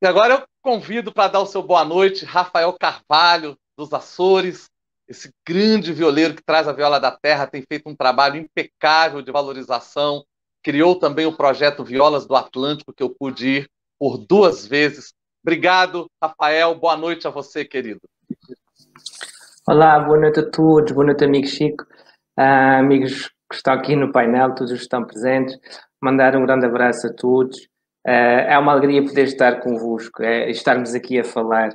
E agora eu convido para dar o seu boa noite, Rafael Carvalho, dos Açores, esse grande violeiro que traz a viola da terra, tem feito um trabalho impecável de valorização, criou também o projeto Violas do Atlântico, que eu pude ir por 2 vezes. Obrigado, Rafael, boa noite a você, querido. Olá, boa noite a todos, boa noite, amigo Chico, amigos que estão aqui no painel, todos os que estão presentes, mandar um grande abraço a todos. É uma alegria poder estar convosco, estarmos aqui a falar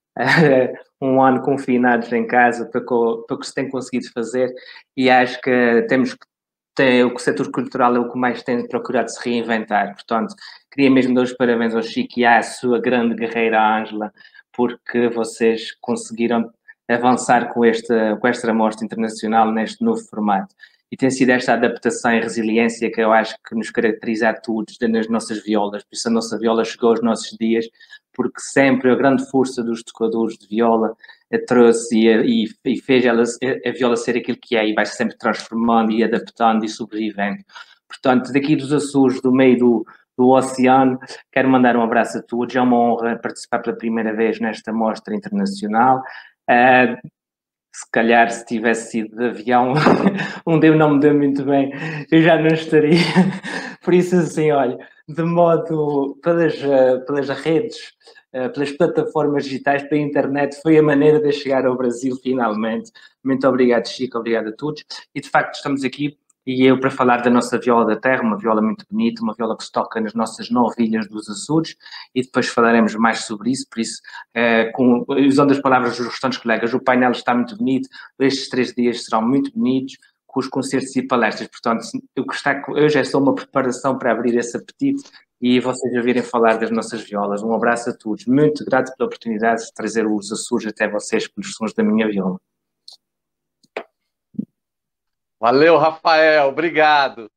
um ano confinados em casa para o que se tem conseguido fazer, e acho que temos que ter, o setor cultural é o que mais tem procurado se reinventar. Portanto, queria mesmo dar os parabéns ao Chico e à sua grande guerreira Ângela, porque vocês conseguiram avançar com esta amostra internacional neste novo formato. E tem sido esta adaptação e resiliência que eu acho que nos caracteriza a todos nas nossas violas. Por isso a nossa viola chegou aos nossos dias, porque sempre a grande força dos tocadores de viola trouxe e fez a viola ser aquilo que é, e vai sempre transformando e adaptando e sobrevivendo. Portanto, daqui dos Açores, do meio do oceano, quero mandar um abraço a todos. É uma honra participar pela primeira vez nesta mostra internacional. Se calhar, se tivesse sido de avião, um dia não me deu muito bem, eu já não estaria. Por isso, assim, olha, de modo pelas redes, pelas plataformas digitais, pela internet, foi a maneira de chegar ao Brasil finalmente. Muito obrigado, Chico, obrigado a todos. E de facto, estamos aqui. E eu para falar da nossa viola da terra, uma viola muito bonita, uma viola que se toca nas nossas 9 ilhas dos Açores, e depois falaremos mais sobre isso, por isso, usando as palavras dos restantes colegas, o painel está muito bonito, estes 3 dias serão muito bonitos, com os concertos e palestras, portanto, hoje é só uma preparação para abrir esse apetite e vocês ouvirem falar das nossas violas. Um abraço a todos, muito grato pela oportunidade de trazer os Açores até vocês pelos sons da minha viola. Valeu, Rafael, obrigado.